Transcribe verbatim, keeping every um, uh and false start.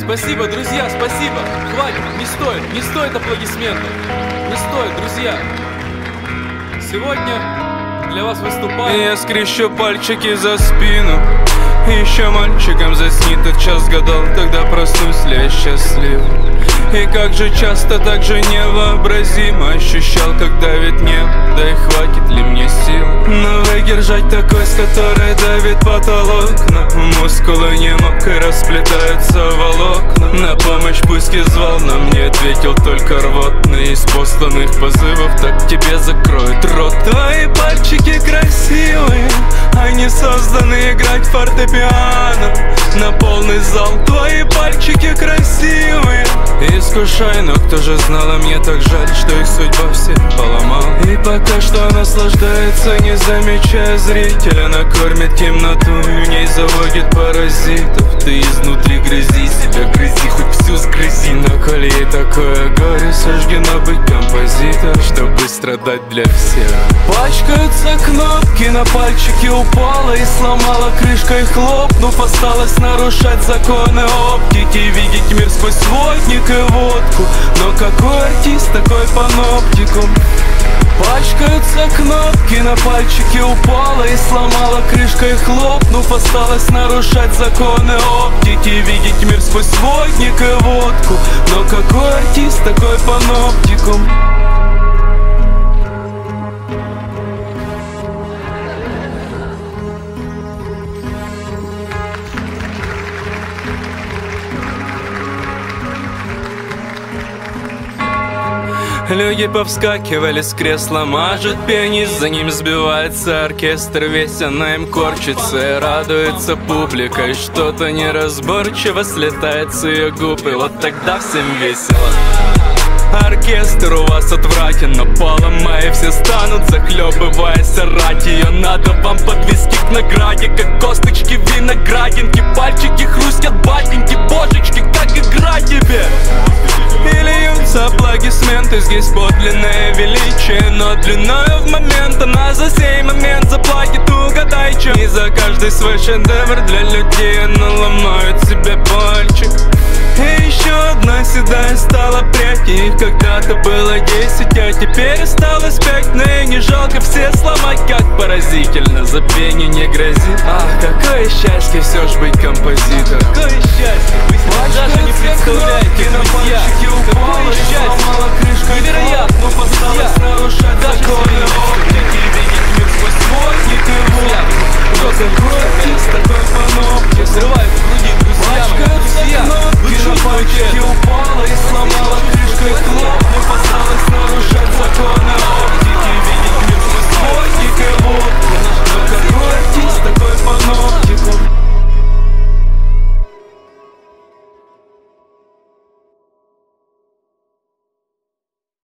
Спасибо, друзья, спасибо. Хватит, не стоит, не стоит аплодисментов. Не стоит, друзья. Сегодня для вас выступаю. Я скрещу пальчики за спину. Еще мальчиком заснит тот час гадал, тогда проснусь ли я счастлив. И как же часто, так же невообразимо ощущал, когда ведь нет, да и хватит ли мне сил. Но выдержать такой, с которой давит потолок, на мускулы не мог и расплетаются волокна. На помощь пусть и звал, но мне ответил только рвотный. Из посланных позывов так тебе закроют рот. Твои пальчики красивые, они созданы играть в фортепиано на полный зал. Твои пальчики красивые, искушай, но кто же знал, а мне так жаль, что их судьба все поломал. И пока что наслаждается, не замечая зрителя. Накормит темноту и в ней заводит паразитов. Ты изнутри грызи себя, грызи, хоть всю сгрызи. Но коль ей такое горе, суждено быть композитором, чтобы страдать для всех. Пачкаются кнопки, на пальчики упала и сломала крышкой, хлопнув. Осталось нарушать законы оптики, видеть мир сквозь сводник и водку. Но какой артист, такой паноптикум. Пачкаются кнопки, на пальчики упала и сломала крышкой, хлопнув. Осталось нарушать законы оптики, видеть мир сквозь сводник и водку. Но какой артист, такой паноптикум. Люди повскакивали с кресла, мажет пианист, за ним сбивается оркестр, весь она им корчится. И радуется публика, и что-то неразборчиво слетает с ее губ, и вот тогда всем весело. Оркестр у вас отвратен, но поломая все станут, захлебываясь орать. Ее надо вам подвести к награде, как косточки виноградинки. Пальчики хрустят, батеньки, божечки, как игра тебе. И льются аплодисменты, здесь подлинное величие, но длиною в момент она за сей момент заплатит, угадай, чем. И за каждый свой шедевр для людей она ломает себе пальчик. И еще одна седая стала прядь, их когда-то было десять, а теперь осталось пять. Но и не жалко все сломать, как поразительно, забвение не грозит. Ах, какое счастье все ж быть композитором. Какое счастье, вы даже не представляете, друзья. Какое счастье, невероятно, друзья. Даже не видеть мир сквозь сводник и вот. Кто такой артист, такой